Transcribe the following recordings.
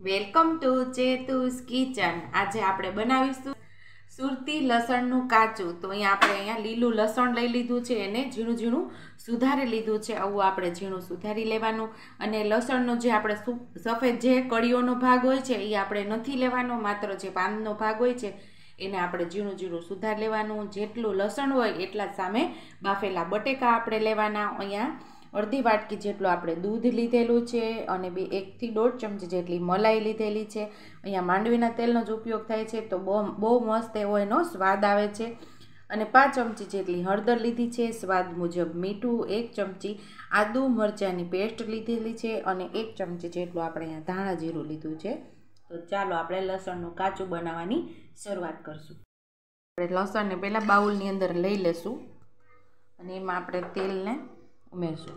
Welcome to ચેતુસ kitchen. આજે આપણે બનાવીશું સુરતી લસણનું કાચું। તો અહીંયા લીલું લસણ લઈ લીધું છે, એને ઝીણું ઝીણું સુધારી લીધું છે। આવું આપણે ઝીણું સુધારી લેવાનું। અને લસણનો જે આપણે સફેદ જે કળીઓનો ભાગ હોય છે એ આપણે નથી લેવાનો, માત્ર જે પાંદનો ભાગ હોય છે એને આપણે ઝીણું ઝીણું સુધારી લેવાનું। જેટલું લસણ હોય એટલા સામે બાફેલા બટેકા આપણે લેવાના। અહીંયા અડધી વાટકી જેટલું આપણે દૂધ લીધેલું છે અને 1 થી 1.5 ચમચી જેટલી મલાઈ લીધેલી છે। અહીંયા માંડવીના તેલનો જ ઉપયોગ થાય છે, તો બહુ મસ્ત એવો એનો સ્વાદ આવે છે। અને 5 ચમચી જેટલી હળદર લીધી છે, સ્વાદ મુજબ મીઠું, 1 ચમચી આદુ મરચાંની પેસ્ટ લીધેલી છે અને 1 ચમચી જેટલું આપણે અહીંયા ધાણા જીરું લીધું છે। તો ચાલો આપણે લસણનું કાચું બનાવવાની શરૂઆત કરશું। આપણે લસણને પહેલાં બાઉલની અંદર લઈ લેશું અને એમાં આપણે તેલને ઉમેરશું।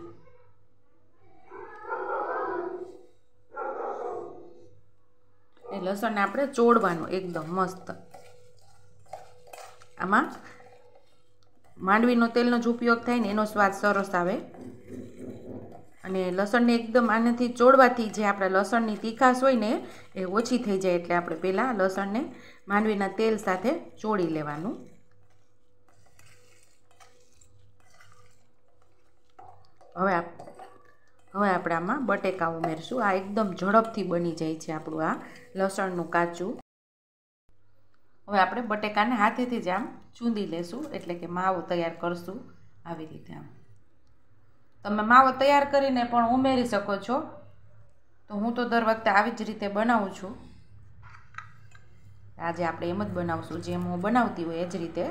એ લસણને આપણે ચોળવાનું એકદમ મસ્ત। આમાં માંડવીનો તેલનો જ ઉપયોગ થાય ને એનો સ્વાદ સરસ આવે। અને લસણને એકદમ આનાથી ચોળવાથી જે આપણે લસણની તીખાશ હોય ને એ ઓછી થઈ જાય, એટલે આપણે પહેલાં લસણને માંડવીના તેલ સાથે ચોળી લેવાનું। હવે આપણે આમાં બટેકા ઉમેરશું। આ એકદમ ઝડપથી બની જાય છે આપણું આ લસણનું કાચું। હવે આપણે બટેકાને હાથેથી જ આમ ચૂંદી લેશું, એટલે કે માવો તૈયાર કરશું આવી રીતે। આમ તમે માવો તૈયાર કરીને પણ ઉમેરી શકો છો, તો હું તો દર વખતે આવી જ રીતે બનાવું છું। આજે આપણે એમ જ બનાવશું, જેમ હું બનાવતી હોય એ જ રીતે।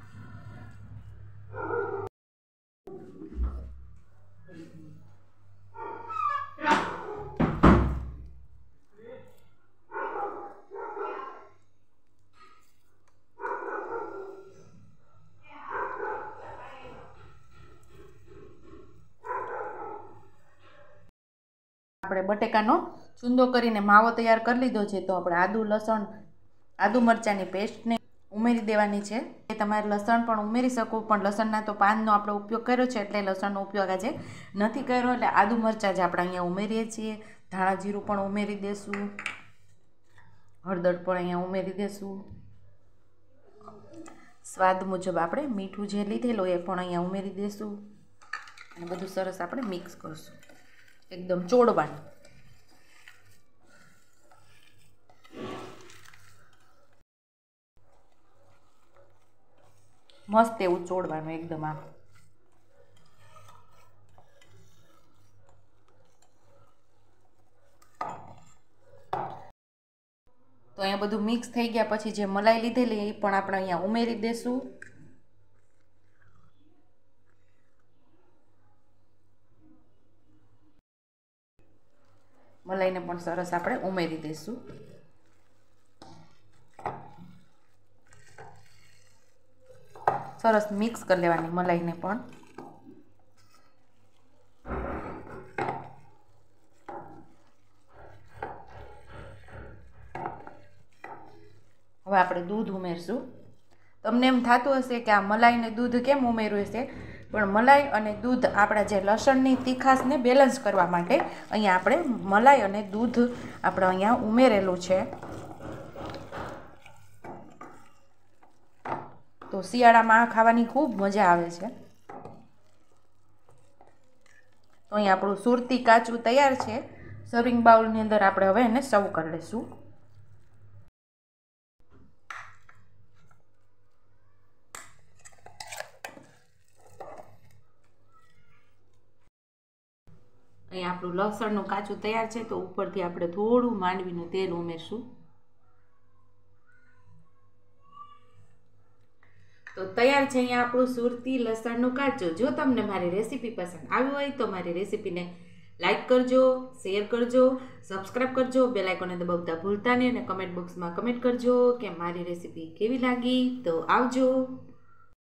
આપણે બટેકાનો ચૂંદો કરીને માવો તૈયાર કરી લીધો છે, તો આપણે આદુ મરચાંની પેસ્ટને ઉમેરી દેવાની છે। એ તમારે લસણ પણ ઉમેરી શકો, પણ લસણના તો પાનનો આપણે ઉપયોગ કર્યો છે એટલે લસણનો ઉપયોગ આજે નથી કર્યો, એટલે આદુ મરચાં જ આપણે અહીંયા ઉમેરીએ છીએ। ધાણા જીરું પણ ઉમેરી દેશું, હળદર પણ અહીંયા ઉમેરી દેશું, સ્વાદ મુજબ આપણે મીઠું જે લીધેલું એ પણ અહીંયા ઉમેરી દેશું અને બધું સરસ આપણે મિક્સ કરશું, એકદમ ચોળવાનું। મસ્ત એવું ચોળવાનું એકદમ આમ। તો અહીંયા બધું મિક્સ થઈ ગયા પછી જે મલાઈ લીધેલી એ પણ આપણે અહીંયા ઉમેરી દેશું। મલાઈને પણ સરસ આપણે ઉમેરી દઈશું। સરસ મિક્સ કરી લેવાની મલાઈને પણ। હવે આપણે દૂધ ઉમેરશું। તમને એમ થતું હશે કે આ મલાઈને દૂધ કેમ ઉમેર્યું હશે, પણ મલાઈ અને દૂધ આપણા જે લસણની તીખાશને બેલેન્સ કરવા માટે અહીંયા આપણે મલાઈ અને દૂધ આપણે અહીંયા ઉમેરેલું છે। તો શિયાળામાં આ ખાવાની ખૂબ મજા આવે છે। તો અહીંયા આપણું સુરતી કાચું તૈયાર છે। સર્વિંગ બાઉલની અંદર આપણે હવે એને સર્વ કરી લઈશું। અહીંયા આપણું લસણનું કાચું તૈયાર છે, તો ઉપરથી આપણે થોડું માંડવીનું તેલ ઉમેરશું। તો તૈયાર છે અહીંયા આપણું સુરતી લસણનું કાચું। જો તમને મારી રેસીપી પસંદ આવી હોય તો મારી રેસીપીને લાઈક કરજો, શેર કરજો, સબસ્ક્રાઈબ કરજો, બેલ આઇકોનને દબાવતા ભૂલતા નહીં અને કમેન્ટ બોક્સમાં કમેન્ટ કરજો કે મારી રેસીપી કેવી લાગી। તો આવજો।